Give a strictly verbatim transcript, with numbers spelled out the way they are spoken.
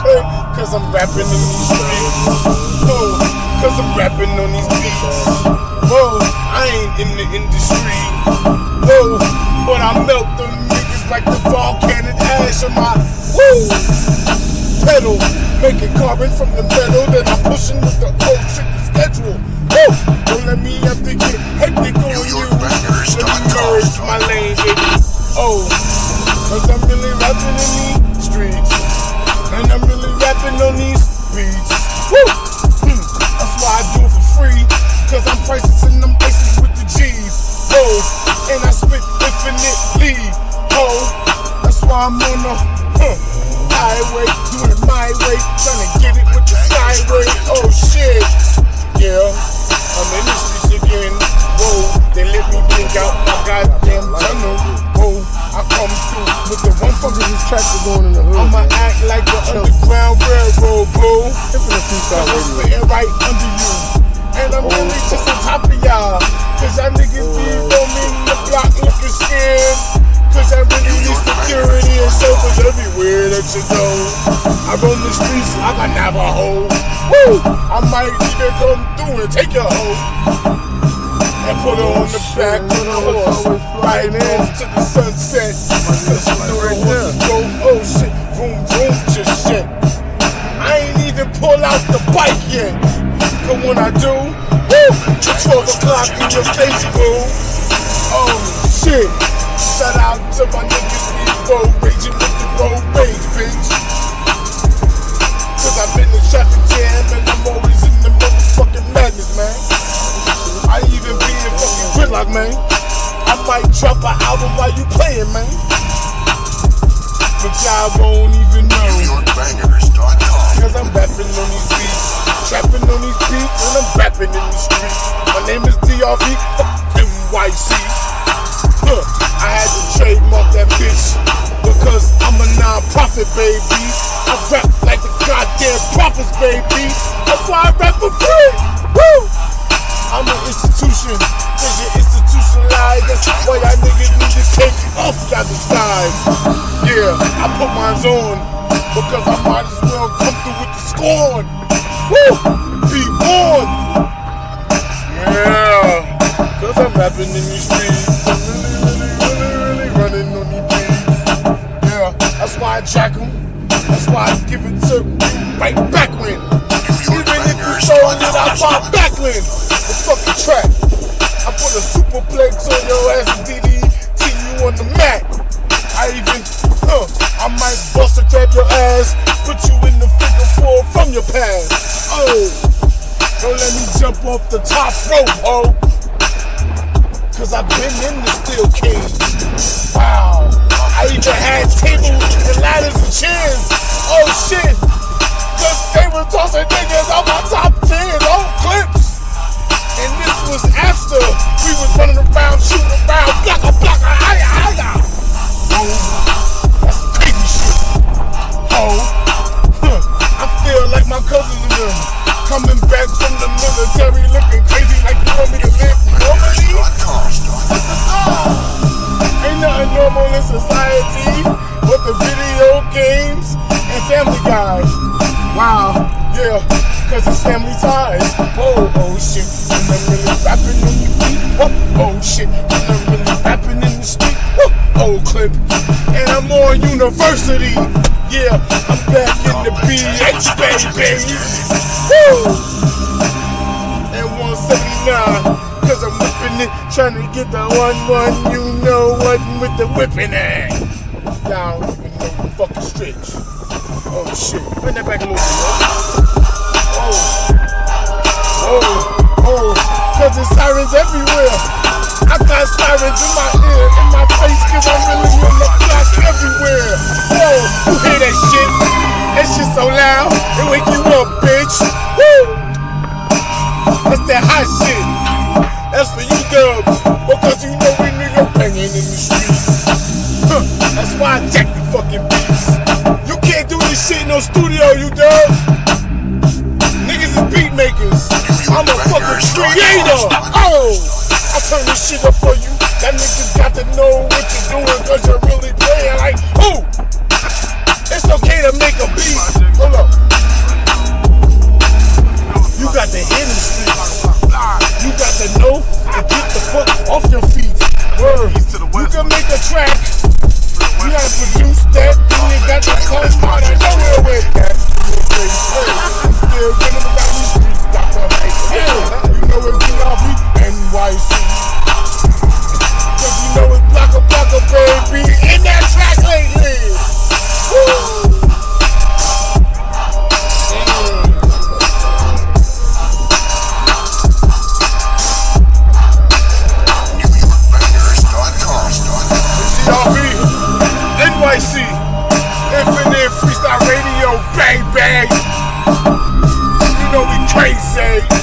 Cause I'm rapping in these streets. Whoa, cause I'm rapping on these beats. Whoa, I ain't in the industry. Whoa, but I melt them niggas like the volcanic ash on my woo pedal. Making carbon from the metal that I'm pushing with the old trick schedule. Woo, don't let me have to get hectic on you. Let me merge my lane, baby. Oh, cause I'm really rapping in these streets. And I'm really rapping on these beats. Woo! Hmm. That's why I do it for free. Cause I'm pricing them places with the G's. Oh, and I spit infinitely. Oh, that's why I'm on the huh, highway, doing it my way, trying to get it with the skyway. Oh shit. Yeah, I'm in the streets again. Whoa, they let me bring out my goddamn tunnel. Whoa, I come through with the one fucking This tractor going in the hood. I'ma act like the Underground Railroad, bro. It's in the freestyle I'm radio. spitting right under you. And I'm Oh, really just on top of y'all. Cause y'all niggas be on me in the block looking scared. Cause I really need security and chauffeurs everywhere that you go. I run the streets like a Navajo. Woo! I might even come through and take your hoe. And put her on the back of the horse. Right off to the sunset. Cause you know the horses go, oh shit, boom, boom, just shit. I ain't even pull out the bike yet. But when I do, woo, twelve o'clock in your face, boo. Oh shit. Shout out to my niggas, we road raging with the road rage, bitch. Cause I'm in the traffic jam and I'm always in the motherfucking madness, man. I even be in fucking gridlock, man. I might drop an album while you playing, man. But y'all won't even know. New York Bangers dot com. Cause I'm rapping on these beats, trapping on these beats, and I'm rapping in the streets. My name is D R V, fuck N Y C. Huh, I had to trademark that bitch because I'm a non-profit, baby. I rap like the goddamn prophets, baby. That's why I rap for free. Woo! I'm an institution, cause you're institutionalized. That's why y'all niggas need to take off y'all disguise. Yeah, I put mine on because I might as well come through with the scorn. Woo! Be on! Yeah, cause I'm rapping in these streets. Running on these beats. Yeah, that's why I jack them. That's why I give it to right back when. Even if you throw it out my backland. The fucking track. I put a superplex on your ass and D D T you on the mat. I even, huh, I might bust a tap your ass, put you in the figure four from your past. Oh, don't let me jump off the top rope, oh. Cause I've been in the steel cage. Wow. I even had tables and ladders and chairs. Oh shit. Cause they were tossing niggas on my top ten on clips. And this was after we was running around, shooting around, blocka, blocka, hiya, hiya. Oh, that's some crazy shit. Oh, huh. I feel like my cousins and them coming back from the military looking crazy like you want me to live normally. Ain't nothing normal in society but the video games and Family Guy. Wow, yeah, cause it's family ties. Oh, oh shit, and I'm really rapping in the beat. Oh, oh shit, and I'm really rapping in the street. Oh, oh clip, and I'm on university. Yeah, I'm back in the B H, baby. Woo! And one seventy-nine. Cause I'm whipping it, trying to get the one one, you know what, with the whipping it. Y'all don't even know the fucking stretch. Oh shit, bring that back a little bit, huh? Oh, oh, oh, cause there's sirens everywhere. I got sirens in my ear, in my face, cause I'm really on the block everywhere. Whoa, you hear that shit? That shit so loud, it wake you up, bitch. Woo! That's that hot shit. That's for you dubs, because you know we New York banging in the streets. Huh, that's why I jack the fucking beats. You can't do this shit in no studio, you dubs. Niggas is beat makers. I'm a fucking creator. Oh, I turn this shit up for you. That niggas got to know what you're doing, cause you're really playing like, ooh. It's okay to make a beat. Hold up. that, then they got the coast out of nowhere with that. Still getting about these streets, Doctor Mike. You know it's D R B, N Y C. Cause you know it's Blocka Blocka, baby, in that track lately. Woo! D R B, N Y C, Infinite Freestyle Radio, bang bang. You know we crazy.